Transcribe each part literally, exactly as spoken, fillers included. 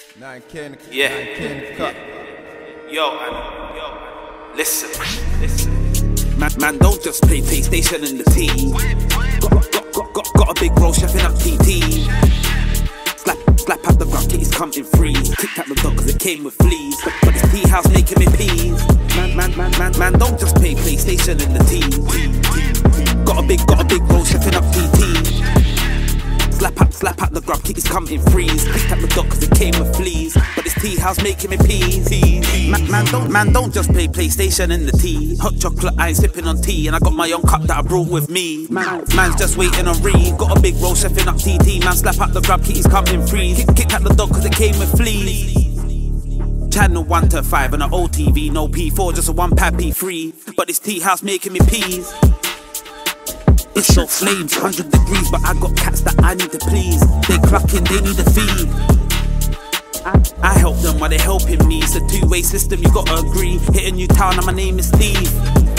Nine Ken, Yeah. Nine Ken cut. Yo, man, yo, man. Listen, listen. Man, man, don't just play PlayStation in the team. Got, got, got, got, got a big bro chefing up T T. Slap, slap out the ground, kitty's come in freeze. Kicked out the dog cause it came with fleas. But, but it's tea house making me peas. Man, man, man, man, man, don't just play PlayStation in the team. Got a big, got a big bro chefing up T T. Slap out, slap out the grub, kitties come in freeze. Picked up the dog cause it came with fleas. But it's tea house making me peas. Man, man, don't, man, don't just play PlayStation in the tea. Hot chocolate, I ain't sipping on tea. And I got my own cup that I brought with me. Man, man's just waiting on Reed. Got a big roll chefing up T T. Man, slap out the grub, kitties come in freeze. Kick, kick out the dog cause it came with fleas. Channel one to five on an O T V, no P four, just a one pad P three. But it's tea house making me peas. It's so flames, one hundred degrees, but I got cats that I need to please. They clucking, they need a feed. I, I help them while they helping me. It's a two-way system, you gotta agree. Hit a new town and my name is Steve.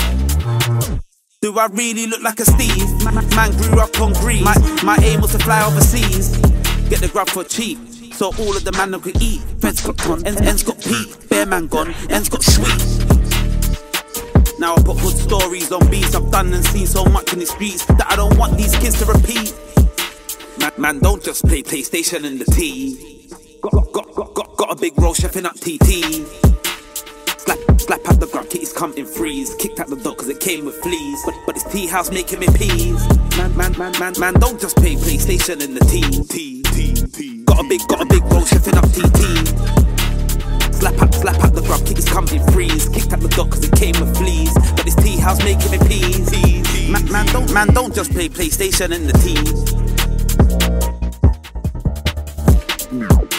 Do I really look like a Steve? Man grew up on greed. My, my aim was to fly overseas. Get the grub for cheap, so all of the man that could eat. Feds got gone, ends, ends got peak. Bear man gone, ends got sweet. Now I put good stories on beats. I've done and seen so much in the streets that I don't want these kids to repeat. Man, man don't just play PlayStation in the tea. Got, got, got, got, got a big roll chefing up T T. Slap, slap out the grub, kitties come in freeze. Kicked out the dog cause it came with fleas. But, but it's tea house making me peas. Man, man, man, man, man, don't just play PlayStation in the tea. Tea, tea, tea. Got a big, got a big roll chefing up T T. Slap out, slap out the grub, kitties come in freeze. Kicked out the dog cause it came with fleas. But it's tea house making me peas. Man, man, don't, man, don't just play PlayStation in the tea.